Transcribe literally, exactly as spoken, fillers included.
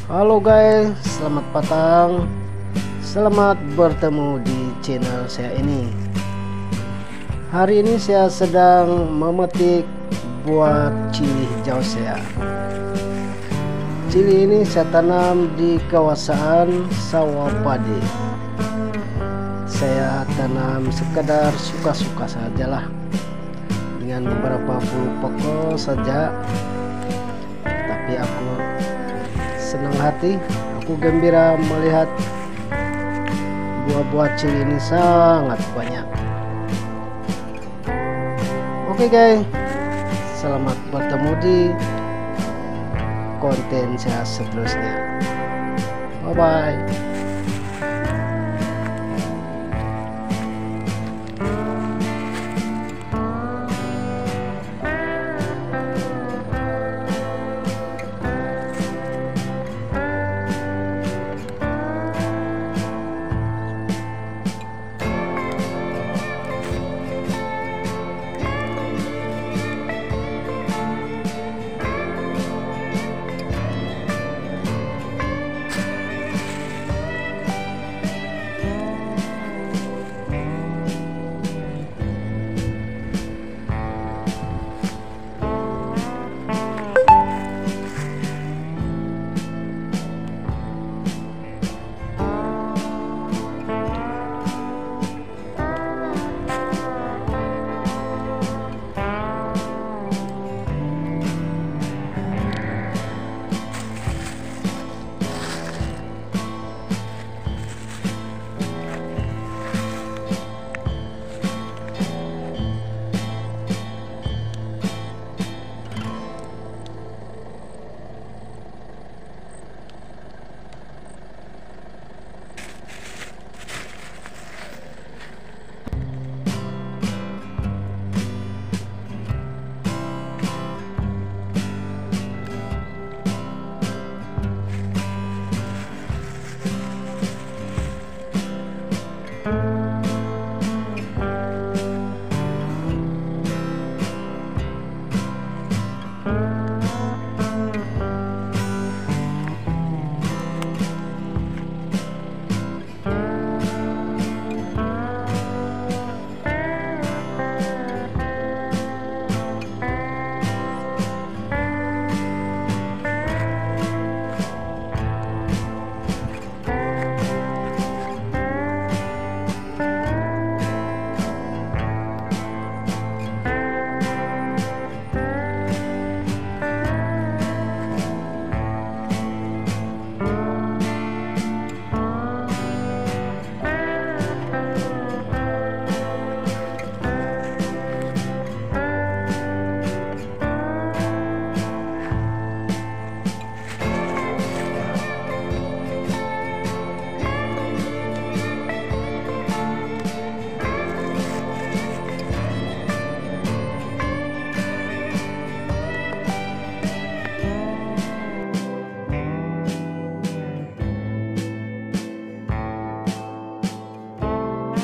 Halo guys, selamat petang. Selamat bertemu di channel saya ini. Hari ini saya sedang memetik buah cili hijau saya. Cili ini saya tanam di kawasan sawah padi. Saya tanam sekedar suka-suka sajalah, dengan beberapa puluh pokok saja. Tapi aku senang hati, aku gembira melihat buah-buah cili ini sangat banyak. Oke guys, selamat bertemu di konten saya seterusnya. Bye bye.